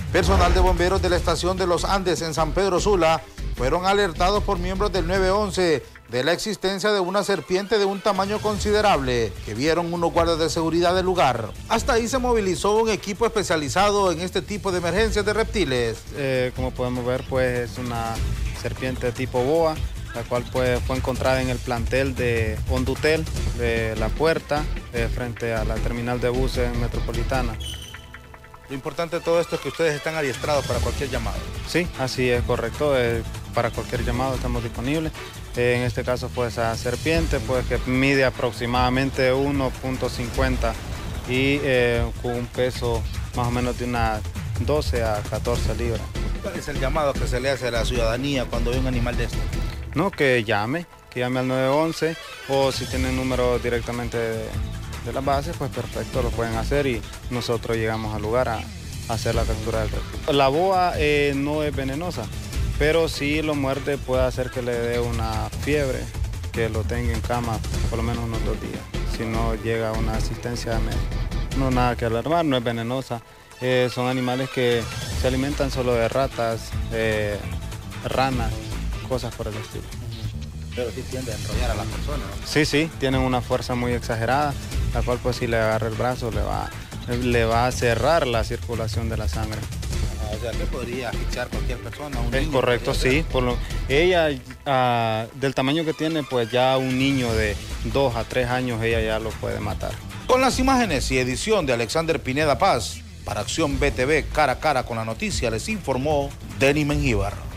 Personal de bomberos de la estación de Los Andes en San Pedro Sula fueron alertados por miembros del 911 de la existencia de una serpiente de un tamaño considerable que vieron unos guardias de seguridad del lugar. Hasta ahí se movilizó un equipo especializado en este tipo de emergencias de reptiles. Como podemos ver, pues es una serpiente tipo boa, la cual pues, fue encontrada en el plantel de Hondutel, de La Puerta, frente a la terminal de buses metropolitana. Lo importante de todo esto es que ustedes están adiestrados para cualquier llamado. Sí, así es correcto. Para cualquier llamado estamos disponibles. En este caso fue esa serpiente, pues que mide aproximadamente 1.50 y con un peso más o menos de unas 12 a 14 libras. ¿Cuál es el llamado que se le hace a la ciudadanía cuando ve un animal de esto? No, que llame al 911 o si tienen número directamente de la base, pues perfecto, lo pueden hacer y nosotros llegamos al lugar a hacer la captura del reptil. La boa no es venenosa, pero si lo muerde puede hacer que le dé una fiebre, que lo tenga en cama por lo menos unos 2 días, si no llega a una asistencia médica. No nada que alarmar, no es venenosa, son animales que se alimentan solo de ratas, ranas, cosas por el estilo. Pero sí tiende a enrollar a las personas, ¿no? Sí, tienen una fuerza muy exagerada, la cual pues si le agarra el brazo le va a cerrar la circulación de la sangre. O sea, que podría asfixiar cualquier persona. Es correcto, sí. Ella, del tamaño que tiene, pues ya un niño de 2 a 3 años, ella ya lo puede matar. Con las imágenes y edición de Alexander Pineda Paz, para Acción BTV, cara a cara con la noticia, les informó Denny Mengíbar.